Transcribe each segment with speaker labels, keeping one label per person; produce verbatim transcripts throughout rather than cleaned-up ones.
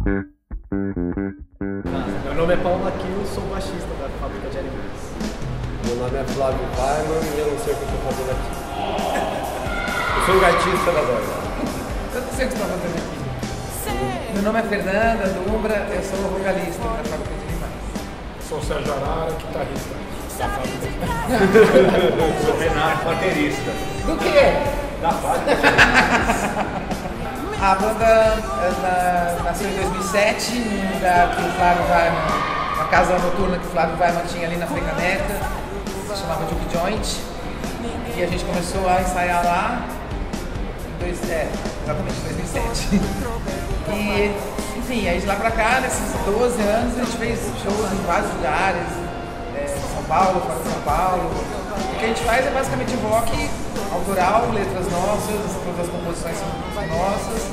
Speaker 1: Meu nome é Paulo Aquino, sou baixista da Fábrica de Animais.
Speaker 2: Meu nome é Flávio Weiman e eu não sei o que eu estou fazendo aqui. Eu sou um gaitista da banda.
Speaker 3: Eu não sei o que você está fazendo aqui. Meu nome é Fernanda Dumbra, eu sou vocalista da Fábrica de Animais.
Speaker 4: Sou o Sérgio Arara, guitarrista da Fábrica de
Speaker 5: Animais. Sou Renato, baterista.
Speaker 3: Do quê?
Speaker 5: Da Fábrica de Animais.
Speaker 3: A banda na, nasceu em dois mil e sete, num lugar que o Flávio Weiman, uma casa noturna que o Flávio Weiman tinha ali na Frecaneca, se chamava Juke Joint. E a gente começou a ensaiar lá em dois, é, exatamente dois mil e sete. E, enfim, aí de lá pra cá, nesses doze anos, a gente fez shows em vários lugares, é, São Paulo, fora de São Paulo. O que a gente faz é basicamente rock autoral, letras nossas, todas as composições são nossas.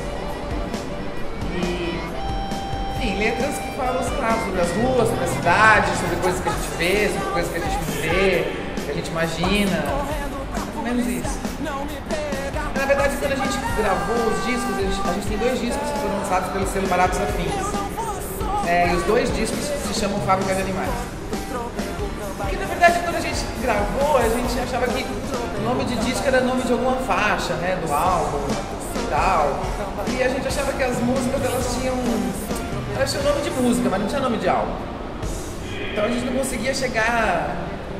Speaker 3: E, enfim, letras que falam, sei lá, sobre as ruas, sobre a cidade, sobre coisas que a gente vê, sobre coisas que a gente vê, que a gente imagina. Mais ou menos isso. Na verdade, quando a gente gravou os discos, a gente, a gente tem dois discos que foram lançados pelo selo Baratos Afins. É, e os dois discos se chamam Fábrica de Animais. Porque, na verdade, quando a gente gravou, a gente achava que o nome de disco era nome de alguma faixa, né, do álbum e tal. E a gente achava que as músicas, elas tinham... Elas tinham nome de música, mas não tinha nome de álbum. Então a gente não conseguia chegar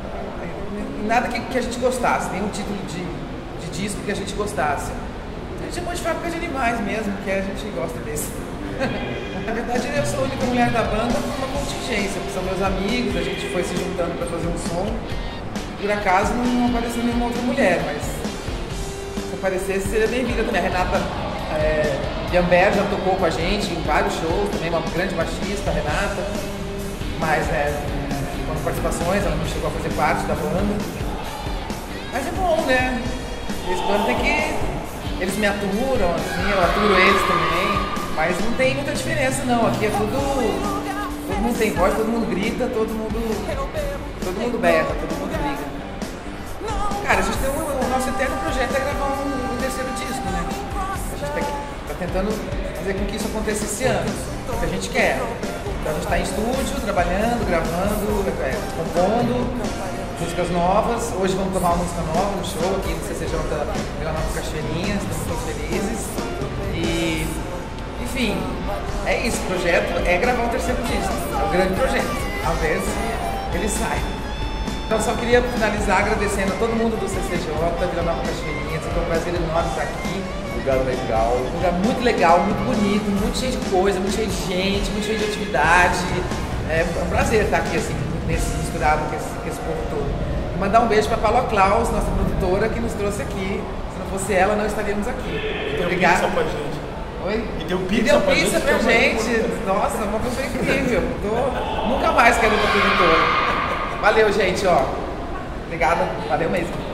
Speaker 3: em nada que, que a gente gostasse, nenhum título de, de disco que a gente gostasse. A gente chamou de Fábrica de Animais mesmo, que a gente gosta desse. Na verdade, eu sou a única mulher da banda por uma contingência, porque são meus amigos, a gente foi se juntando para fazer um som. Por acaso não apareceu nenhuma outra mulher, mas se aparecesse seria bem-vinda também. A Renata é, Biamber já tocou com a gente em vários shows, também uma grande baixista, a Renata. Mas é, com participações, ela não chegou a fazer parte da banda. Mas é bom, né? Esse bando tem que... Eles me aturam, assim, eu aturo eles também. Mas não tem muita diferença não, aqui é tudo... Todo mundo tem voz, todo mundo grita, todo mundo... Todo mundo berra, todo mundo briga. Cara, a gente tem um, o nosso eterno projeto é gravar um, um terceiro disco, né? A gente tá, tá tentando fazer com que isso aconteça esse ano, o que a gente quer. Então a gente está em estúdio, trabalhando, gravando, é, compondo músicas novas. Hoje vamos tomar uma música nova no show aqui no C C J Vila Nova Cachoeirinha, estamos todos felizes. E, enfim, é isso, o projeto é gravar o terceiro disco, é o grande projeto, a ver se ele sai. Então só queria finalizar agradecendo a todo mundo do C C J, Vila Nova Cachoeirinha, foi um prazer enorme estar aqui.
Speaker 2: Lugar legal.
Speaker 3: Um lugar muito legal, muito bonito, muito cheio de coisa, muito cheio de gente, muito cheio de atividade. É um prazer estar aqui assim, nesse misturado com esse, com esse povo todo. E mandar um beijo para a Paula Klaus, nossa produtora, que nos trouxe aqui. Se não fosse ela, não estaríamos aqui.
Speaker 4: E deu
Speaker 3: Obrigada.
Speaker 4: pizza pra gente.
Speaker 3: Oi?
Speaker 4: E deu pizza,
Speaker 3: e deu
Speaker 4: pra,
Speaker 3: pizza
Speaker 4: gente,
Speaker 3: pra gente.
Speaker 4: gente.
Speaker 3: Nossa, uma pessoa incrível. Tô... Nunca mais quero outra produtora. Valeu, gente, ó. Obrigada, valeu mesmo.